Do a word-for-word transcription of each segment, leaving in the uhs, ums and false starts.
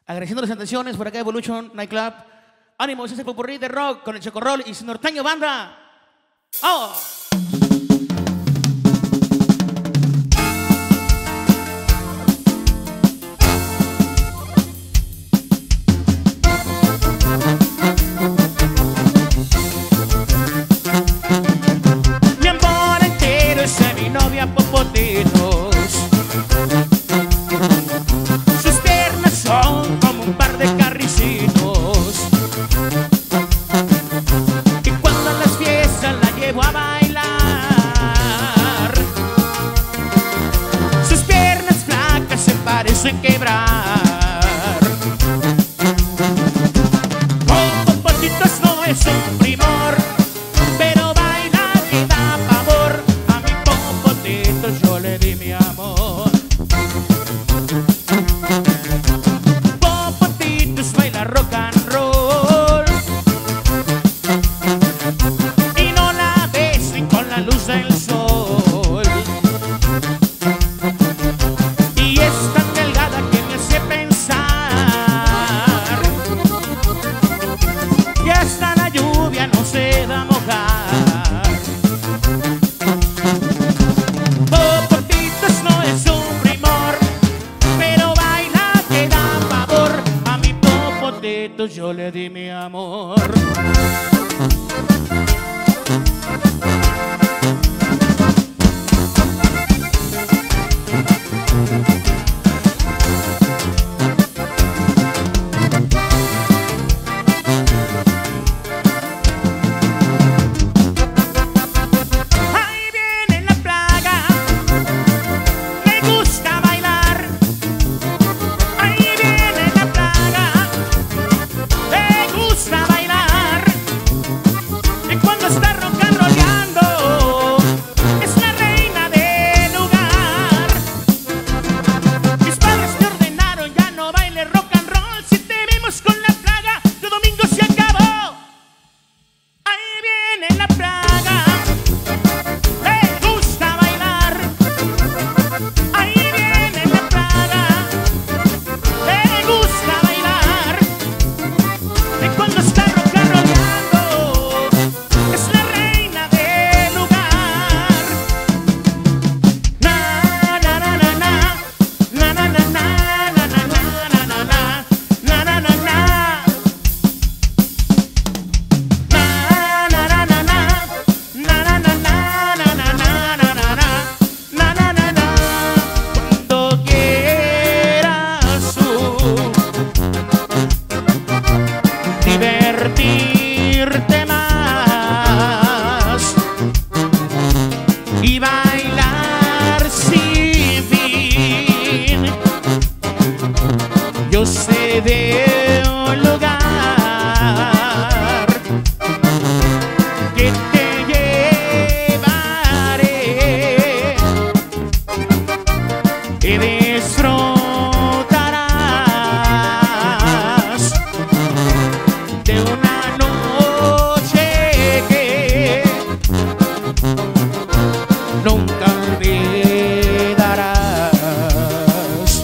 Agradeciendo las atenciones por acá de Evolution Nightclub. Ánimo, ese es el popurrí de rock con el Chocorrol y su norteño banda. ¡Oh! Mi amor entero es de mi novia Popotitos. Sus piernas son como un par de carricitos. Y cuando a las fiestas la llevo a bailar, sus piernas flacas se parecen quebrar. Con Popotitos no es un primor, pero baila que da pavor. A mi Popotitos yo le di mi amor. Popotitos baila rock and roll y no la ves ni con la luz del sol. Y es tan delgada que me hace pensar que hasta la lluvia no se va a mojar. Popotitos no es un primor, pero baila que da pavor. A mi Popotitos yo le di mi amor. Ahí viene la plaga, me gusta bailar. Ahí viene la plaga, me gusta bailar. Y cuando está rock and rollando, es la reina del lugar. Mis padres me ordenaron, ya no baile rock and roll. Si te vimos con la plaga, tu domingo se acabó. Ahí viene la plaga, me gusta bailar. Ahí viene la plaga, me gusta bailar. Y cuando está rock and rollando, es la reina del lugar. Na na na na na, na na na na, na na na na na na, na na na na. Na na na na na, na na na na, na na na na na na, na na na. Cuando quieras tú divertirte más y bailar sin fin, yo sé de un lugar que te llevaré y disfrutarás de una noche que nunca olvidarás.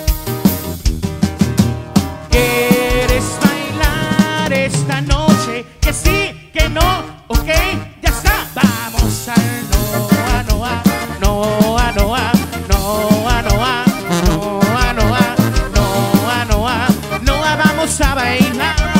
¿Quieres bailar esta noche? Que sí, que no, ok, ya está. Vamos al Noa, Noa, Noa, Noa, Noa, Noa, Noa, Noa, Noa, Noa, Noa, vamos a bailar.